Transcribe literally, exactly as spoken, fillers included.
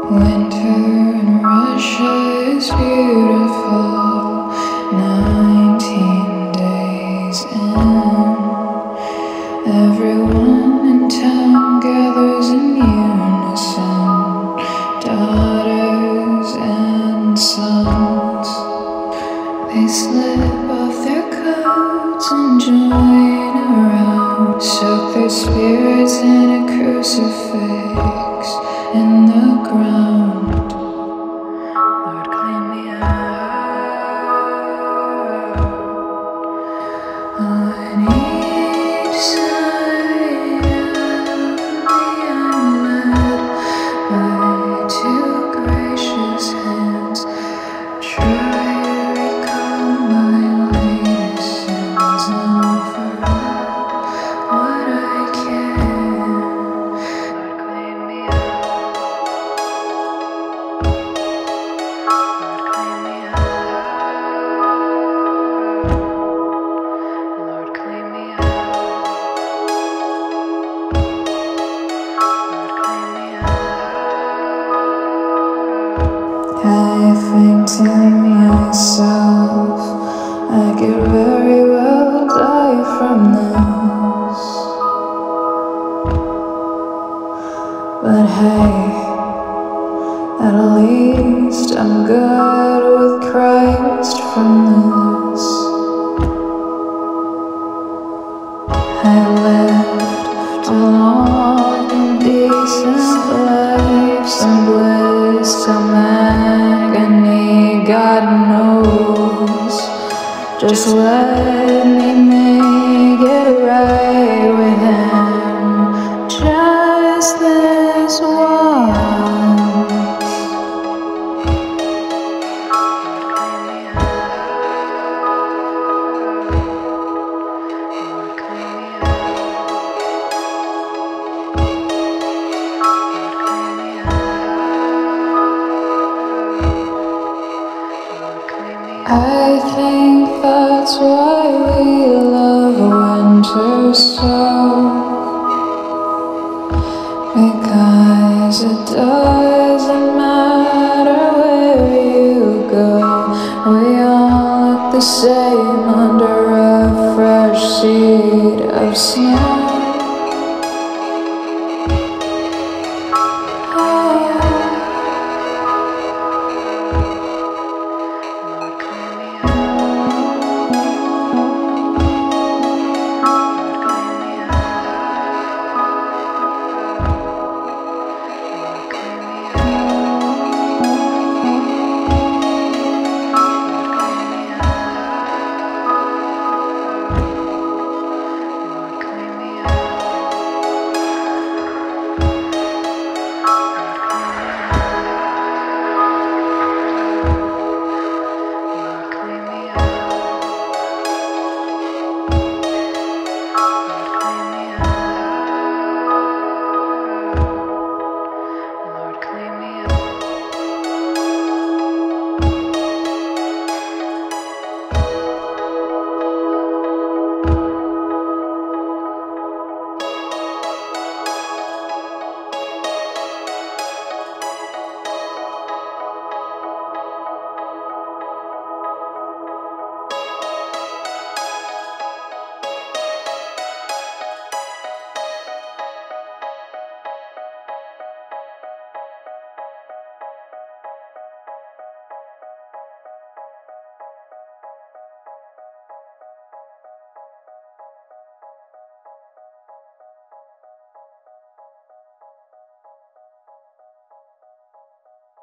Winter in Russia is beautiful, nineteen days in. Everyone in town gathers in unison, daughters and sons. They slip off their coats and join around, soak their spirits in a crucifix in the ground. Lord, clean me out. On each side of me I'm led by two gracious hands. Try to recall my latest sins and offer up what I can. Lord, clean me out. I think to myself, I could very well die from this. But hey, at least I'm good with Christ from this. I lived a long and decent life, some bliss, some agony, God knows. Just let me make it right with Him, just this once. I think that's why we love winter so, because it doesn't matter where you go, we all look the same under a fresh sheet of snow.